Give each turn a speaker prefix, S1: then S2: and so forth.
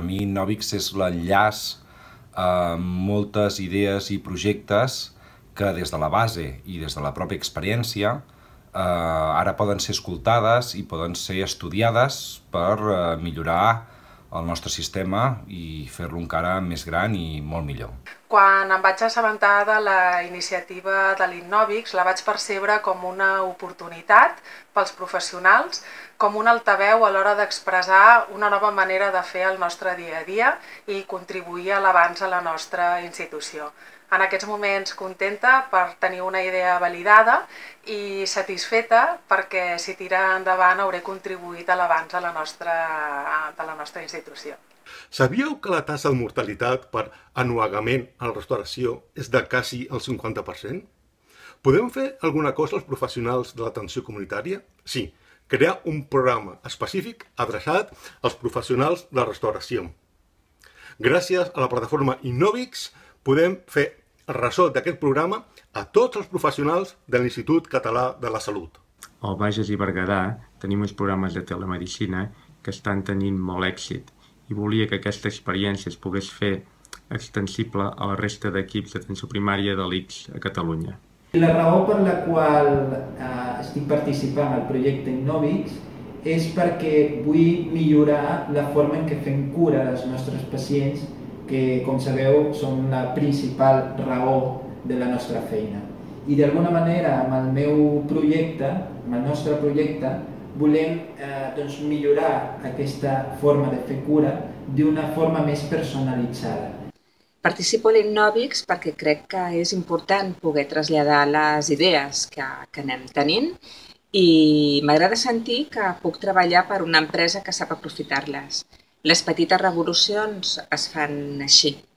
S1: per mi Innovix és l'enllaç a moltes idees i projectes que des de la base i des de la pròpia experiència ara poden ser escoltades i poden ser estudiades per millorar el nostre sistema i fer-lo encara més gran i molt millor.
S2: Quan em vaig assabentar de la iniciativa de l'Innovix, la vaig percebre com una oportunitat pels professionals, com un altaveu a l'hora d'expressar una nova manera de fer el nostre dia a dia i contribuir a l'avanç a la nostra institució. En aquests moments contenta per tenir una idea validada i satisfeta perquè si tira endavant hauré contribuït a l'avanç de la nostra institució.
S3: Sabíeu que la tassa de mortalitat per ennuegament a la restauració és de quasi el 50%? Podem fer alguna cosa els professionals de l'atenció comunitària? Sí, crear un programa específic adreçat als professionals de la restauració. Gràcies a la plataforma Innovix podem fer ressò d'aquest programa a tots els professionals de l'Institut Català de la Salut.
S4: Al Bages i Berguedà tenim uns programes de telemedicina que estan tenint molt èxit i volia que aquesta experiència es pogués fer extensible a la resta d'equips d'atenció primària de l'ICS a Catalunya.
S5: La raó per la qual estic participant al projecte Innovix és perquè vull millorar la forma en què fem cura dels nostres pacients, que, com sabeu, són la principal raó de la nostra feina. I d'alguna manera, amb el meu projecte, amb el nostre projecte, volem millorar aquesta forma de fer cura d'una forma més personalitzada.
S6: Participo a l'Innovix perquè crec que és important poder traslladar les idees que anem tenint i m'agrada sentir que puc treballar per una empresa que sap aprofitar-les. Les petites revolucions es fan així.